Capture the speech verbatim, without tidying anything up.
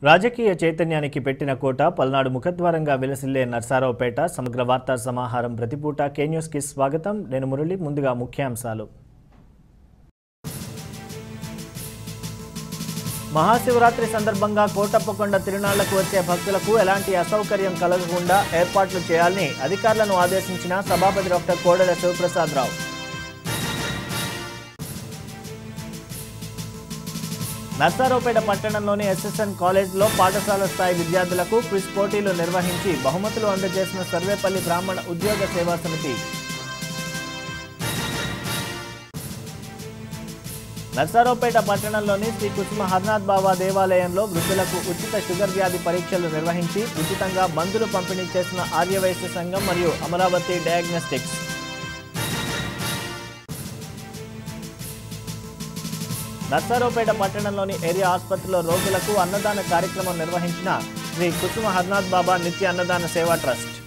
రాజకీయ చైతన్యానికి పెట్టిన కోట పల్నాడు ముఖద్వారంగా విలసిల్లే నర్సారావుపేట సమగ్ర వార్తా సమాహారం ప్రతిపూట కే న్యూస్ కి స్వాగతం. నేను మురళి. ముందుగా ముఖ్యాంశాలు. మహాశివరాత్రి సందర్భంగా కోటప్పకొండ తిరునాళ్లకు వచ్చే భక్తులకు ఎలాంటి అసౌకర్యం కలగకుండా ఏర్పాట్లు చేయాలని అధికారులను ఆదేశించిన సభాపతి డాక్టర్ కోడెల శివప్రసాద్ రావు. నర్సారావుపేట పట్టణంలోని ఎస్ఎస్ఎన్ కాలేజ్లో పాఠశాల స్థాయి విద్యార్థులకు క్విజ్ పోటీలు నిర్వహించి బహుమతులు అందజేసిన సర్వేపల్లి బ్రాహ్మణ ఉద్యోగ సేవా సమితి. నర్సారావుపేట పట్టణంలోని శ్రీ కుసుమ హర్నాథ్ బాబా దేవాలయంలో వృద్ధులకు ఉచిత షుగర్ వ్యాధి పరీక్షలు నిర్వహించి ఉచితంగా మందులు పంపిణీ చేసిన ఆర్యవైశ్య సంఘం మరియు అమరావతి డయాగ్నోస్టిక్స్. నర్సారావుపేట పట్టణంలోని ఏరియా ఆసుపత్రిలో రోగులకు అన్నదాన కార్యక్రమం నిర్వహించిన శ్రీ కుసుమ హర్నాథ్ బాబా నిత్య అన్నదాన సేవా ట్రస్ట్.